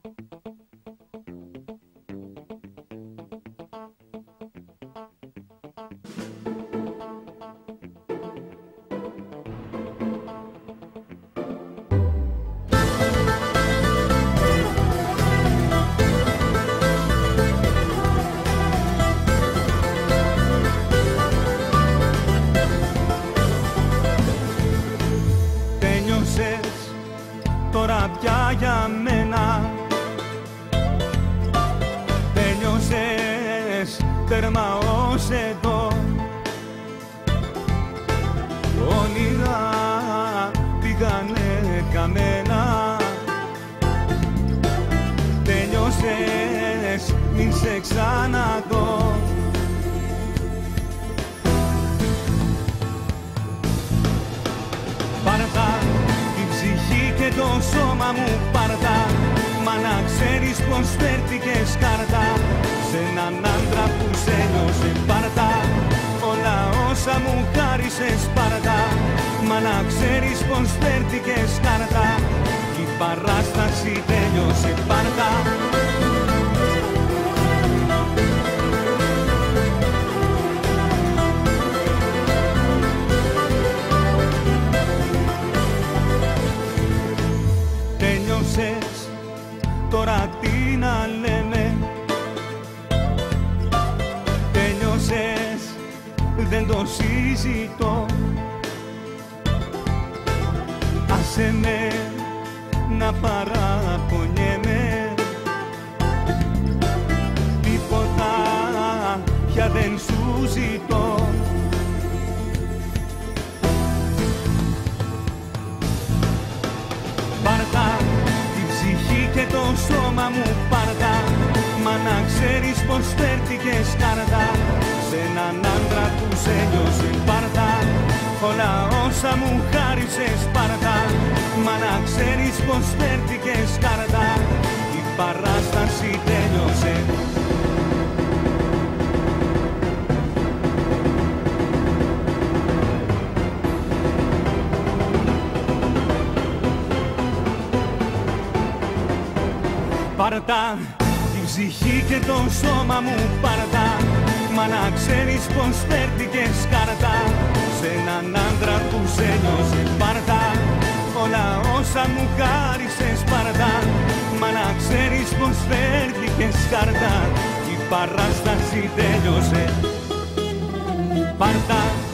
Τώρα πια για μένα τέλειωσες, τέρμα ως εδώ. Όνειρα πήγανε καμένα. Τέλειωσες, μην σε ξαναδώ. Πάρτα την ψυχή και το σώμα μου, πάρτα. Μα να ξέρεις πως φέρθηκες κάρτα σε έναν άντρα που σε ένιωσε. Πάρτα όλα όσα μου χάρισες, πάρτα. Μα να ξέρεις πως φέρθηκες κάρτα. Η παράσταση τέλειωσε, πάρτα. Τώρα τι να λέμε, τέλειωσες, δεν το συζητώ. Άσε με να παραπονιέμαι, τίποτα πια δεν σου ζητώ. Πάρτα και το σώμα μου, πάρτα. Μα να ξέρεις πως φέρθηκες κάρτα σε έναν άντρα που σε νιώσε. Πάρτα όλα όσα μου χάρισες, πάρτα. Μα να ξέρεις πως φέρθηκες κάρτα. Η παράσταση τέλειωσε. Πάρτα την ψυχή και το σώμα μου, πάρτα. Μα να ξέρεις πως φέρθηκες κάρτα σε έναν άντρα που σε νιώσε. Πάρτα όλα όσα μου χάρισες, πάρτα. Μα να ξέρεις πως φέρθηκες κάρτα. Η παράσταση τέλειωσε. Πάρτα.